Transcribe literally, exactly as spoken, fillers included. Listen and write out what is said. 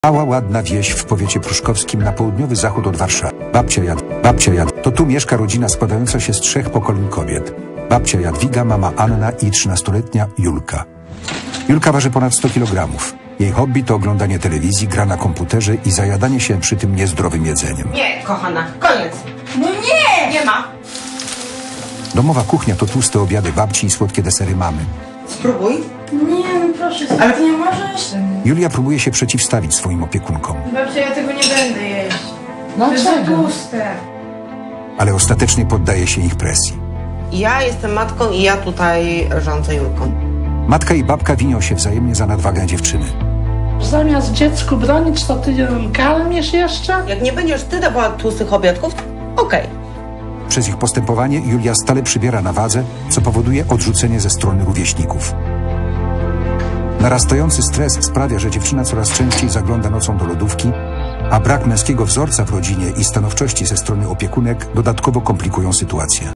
Mała, ładna wieś w powiecie pruszkowskim na południowy zachód od Warszawy. Babcia Jad, babcia Jad, to tu mieszka rodzina składająca się z trzech pokoleń kobiet. Babcia Jadwiga, mama Anna i trzynastoletnia Julka. Julka waży ponad sto kilogramów. Jej hobby to oglądanie telewizji, gra na komputerze i zajadanie się przy tym niezdrowym jedzeniem. Nie, kochana, koniec. No nie! Nie ma. Domowa kuchnia to tłuste obiady babci i słodkie desery mamy. Spróbuj. Nie, no proszę, Ale- ty nie możesz. Julia próbuje się przeciwstawić swoim opiekunkom, Babcia, ja tego nie będę jeść. To jest za Dlaczego? tłuste. ale ostatecznie poddaje się ich presji. Ja jestem matką i ja tutaj rządzę Julką. Matka i babka winią się wzajemnie za nadwagę dziewczyny. Zamiast dziecku bronić, to ty ją karmisz jeszcze? Jak nie będziesz ty dawała tłustych obiadków, okej. Przez ich postępowanie Julia stale przybiera na wadze, co powoduje odrzucenie ze strony rówieśników. Narastający stres sprawia, że dziewczyna coraz częściej zagląda nocą do lodówki, a brak męskiego wzorca w rodzinie i stanowczości ze strony opiekunek dodatkowo komplikują sytuację.